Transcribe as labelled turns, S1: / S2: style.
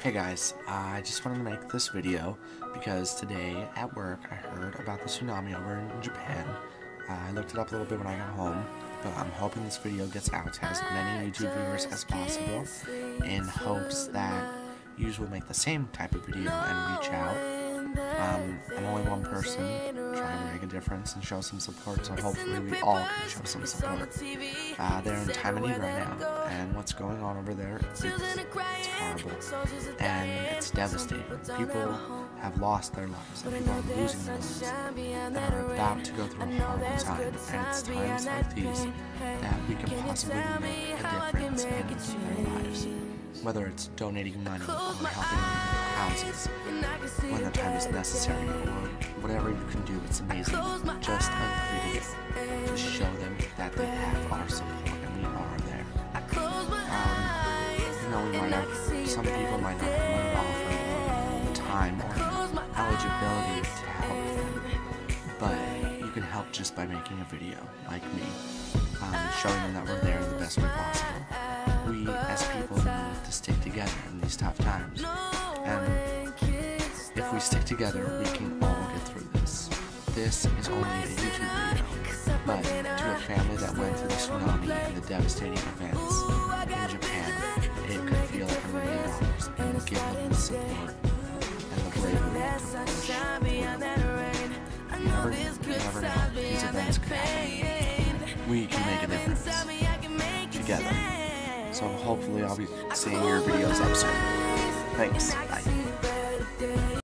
S1: Hey guys, I just wanted to make this video because today at work I heard about the tsunami over in Japan. I looked it up a little bit when I got home, but I'm hoping this video gets out to as many YouTube viewers as possible in hopes that you will make the same type of video and reach out. I'm only one person trying to make a difference and show some support, so hopefully we all can show some support. They're in time of need right now, and what's going on over there, it's horrible, and it's devastating. People have lost their lives, and people are losing their lives, and are about to go through a horrible time, and it's times like these that we can possibly make a difference in their lives. Whether it's donating money or helping houses when the time is necessary, or whatever you can do, it's amazing. Just a video to show them that they have our support and we are there. Some people might not have money to offer, the time or the eligibility to help them, but you can help just by making a video, like me, showing them that we're there in the best way possible. We, as people, need to stick together in these tough times, and if we stick together, we can all get through this. This is only a YouTube video, but to a family that went through the tsunami and the devastating events in Japan, it could feel like $1 million, and give them the support and the bravery to push through. You never know, these events could happen. We can make a difference together. So hopefully I'll be seeing your videos up soon. Thanks. Bye.